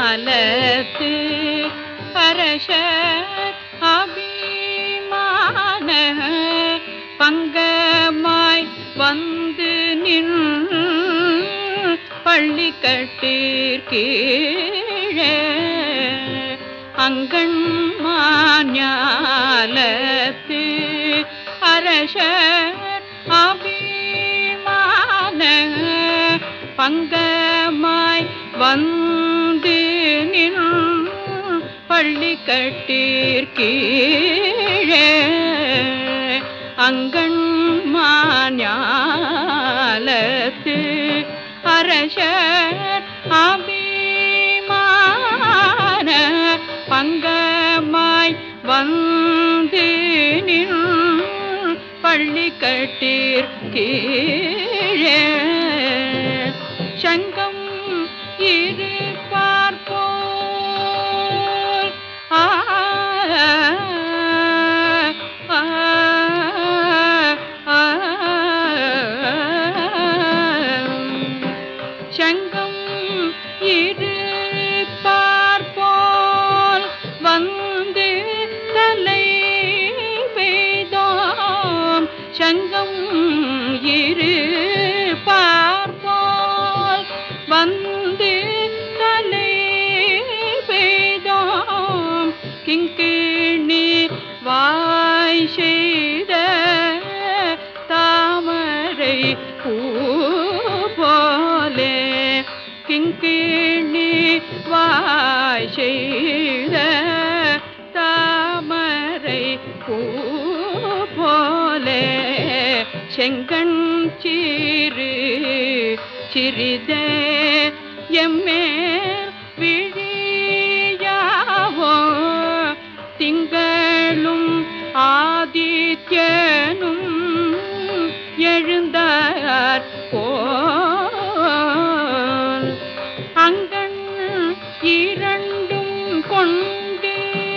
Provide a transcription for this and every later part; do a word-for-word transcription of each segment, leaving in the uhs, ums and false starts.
ஞாலத்து அரசர் அபிமான பங்கமாய் வந்து நின் பள்ளிக்கட்டிற்கீழே அங்கண்மாஞாலத்து அரசர் அபிமான பங்கமாய் வந்து நின் பள்ளிக்கட்டிற்கீழே அங்கண்மாஞாலத்து அரசர் அபிமான பங்கமாய் வந்து நின் பள்ளிக்கட்டிற்கீழே சங்கம் இருப்பார் போல் ஆ சங்கம் இருப்பார் போல் வந்து தலை பெய்தோம் சங்கம் இருப்பார் போல் வந்து தலை பெய்தோம் கிங்கிணி வாய் செய்த தாமரை பூ போலே கிங்கிணி வாய் செய்த தாமரை பூ போலே செங்கண் சிறு சிறிதே எம்மேல் விழியாவோ திங்களும் ஆதித்யனும் எழுந்தார் போல் அங்கண் இரண்டும் கொண்டு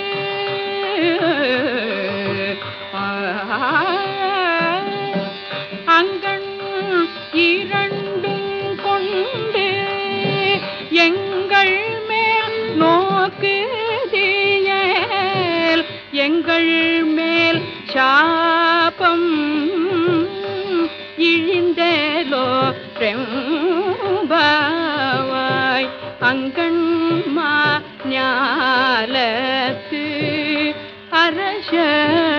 அங்கண் இரண்டும் கொண்டு எங்கள் மேல் நோக்குதியேல் எங்கள் மேல் சாபம் இழிந்தேலோ ரெம்பாவாய் அங்கண்மா ஞாலத்து அரசர்